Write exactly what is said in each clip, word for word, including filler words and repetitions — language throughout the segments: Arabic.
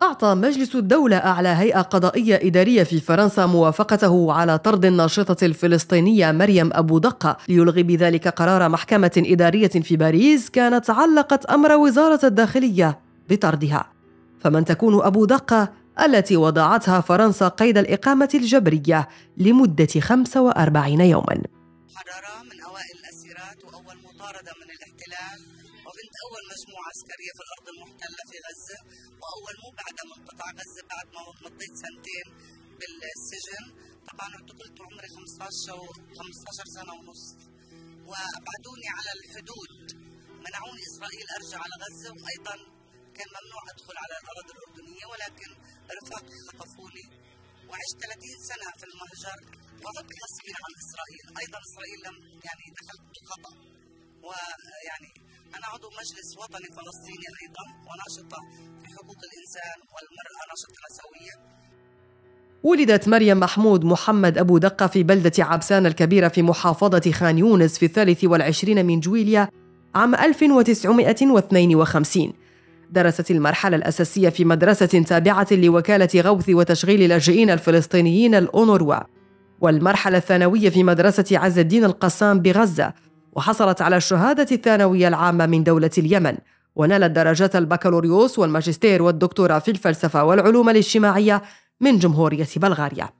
أعطى مجلس الدولة أعلى هيئة قضائية إدارية في فرنسا موافقته على طرد الناشطة الفلسطينية مريم أبو دقة، ليلغي بذلك قرار محكمة إدارية في باريس كانت علقت أمر وزارة الداخلية بطردها. فمن تكون أبو دقة التي وضعتها فرنسا قيد الإقامة الجبرية لمدة خمسة وأربعين يوماً؟ محررة من أوائل الأسيرات وأول مطاردة من الاحتلال، وبنت أول مجموعة عسكرية في الأرض المحتلة في غزة، وأول مبعدة من قطاع غزة بعد ما مضيت سنتين بالسجن. طبعا اعتقلت وعمري خمسة عشر سنة ونص، وأبعدوني على الحدود، منعوني إسرائيل أرجع على غزة، وأيضا كان ممنوع أدخل على الأراضي الأردنية، ولكن رفاقي خطفوني وعشت ثلاثين سنة في المهجر وعدت غصبا عن إسرائيل. أيضا إسرائيل لم يعني دخلت خطأ، ويعني أنا عضو مجلس وطني فلسطيني أيضا، وناشطة في حقوق الإنسان والمرأة، ناشطة نسوية. ولدت مريم محمود محمد أبو دقة في بلدة عبسان الكبيرة في محافظة خان يونس في الثالث والعشرين من جويليا عام ألف وتسعمائة واثنين وخمسين. درست المرحلة الأساسية في مدرسة تابعة لوكالة غوث وتشغيل اللاجئين الفلسطينيين الأونروا، والمرحلة الثانوية في مدرسة عز الدين القسام بغزة، وحصلت على الشهادة الثانوية العامة من دولة اليمن، ونالت درجات البكالوريوس والماجستير والدكتوراه في الفلسفة والعلوم الاجتماعية من جمهورية بلغاريا.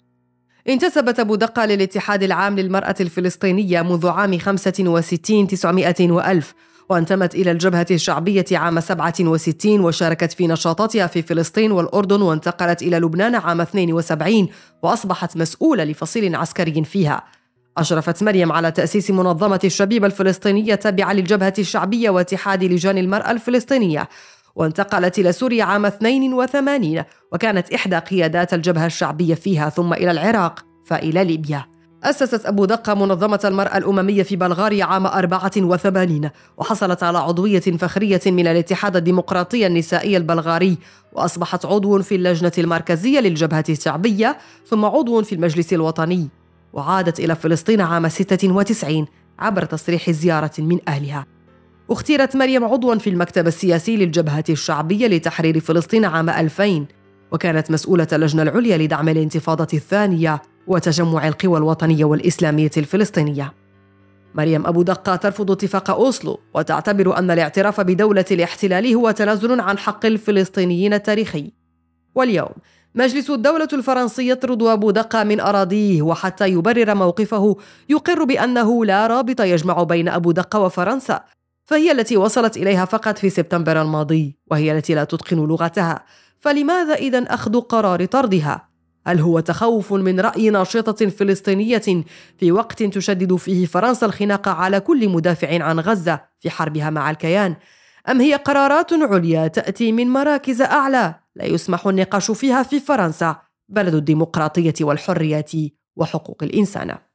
انتسبت أبو دقة للاتحاد العام للمرأة الفلسطينية منذ عام خمسة وستين تسعمائة وألف، وانتمت إلى الجبهة الشعبية عام سبعة وستين، وشاركت في نشاطاتها في فلسطين والأردن، وانتقلت إلى لبنان عام اثنين وسبعين وأصبحت مسؤولة لفصيل عسكري فيها. أشرفت مريم على تأسيس منظمة الشبيبة الفلسطينية التابعة للجبهة الشعبية واتحاد لجان المرأة الفلسطينية، وانتقلت إلى سوريا عام اثنين وثمانين، وكانت إحدى قيادات الجبهة الشعبية فيها، ثم إلى العراق فإلى ليبيا. أسست أبو دقة منظمة المرأة الأممية في بلغاريا عام أربعة وثمانين، وحصلت على عضوية فخرية من الاتحاد الديمقراطي النسائي البلغاري، وأصبحت عضو في اللجنة المركزية للجبهة الشعبية، ثم عضو في المجلس الوطني، وعادت إلى فلسطين عام ستة وتسعين عبر تصريح زيارة من أهلها. اختيرت مريم عضواً في المكتب السياسي للجبهة الشعبية لتحرير فلسطين عام ألفين، وكانت مسؤولة اللجنة العليا لدعم الانتفاضة الثانية وتجمع القوى الوطنية والإسلامية الفلسطينية. مريم أبو دقة ترفض اتفاق أوسلو، وتعتبر أن الاعتراف بدولة الاحتلال هو تنازل عن حق الفلسطينيين التاريخي. واليوم مجلس الدولة الفرنسي يطرد أبو دقة من أراضيه، وحتى يبرر موقفه يقر بأنه لا رابط يجمع بين أبو دقة وفرنسا، فهي التي وصلت إليها فقط في سبتمبر الماضي، وهي التي لا تتقن لغتها. فلماذا إذن أخذ قرار طردها؟ هل هو تخوف من رأي ناشطة فلسطينية في وقت تشدد فيه فرنسا الخناق على كل مدافع عن غزة في حربها مع الكيان؟ أم هي قرارات عليا تأتي من مراكز أعلى لا يسمح النقاش فيها في فرنسا، بلد الديمقراطية والحريات وحقوق الإنسان؟